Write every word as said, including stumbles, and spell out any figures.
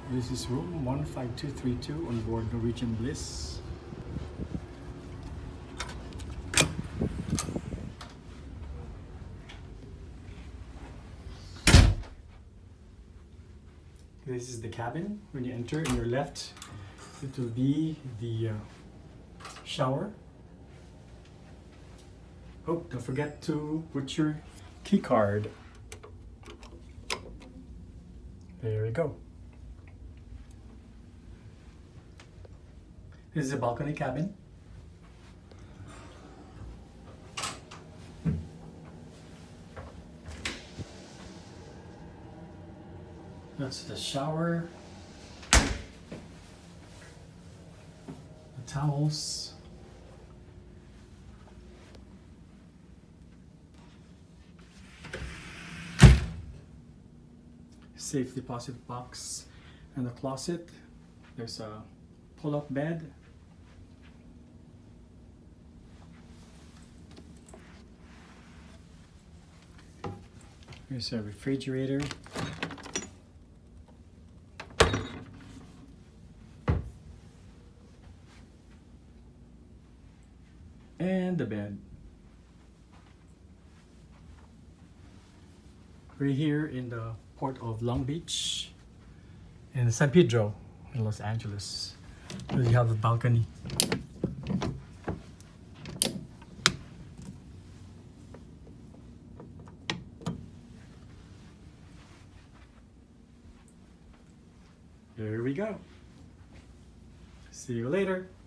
This is room one five two three two on board Norwegian Bliss. This is the cabin. When you enter, on your left, it will be the uh, shower. Oh, don't forget to put your key card. There we go. This is a balcony cabin. That's the shower. The towels. Safe deposit box and a closet. There's a pull-up bed. There's a refrigerator. And the bed. We're here in the port of Long Beach in San Pedro in Los Angeles. We have a balcony. There we go. See you later.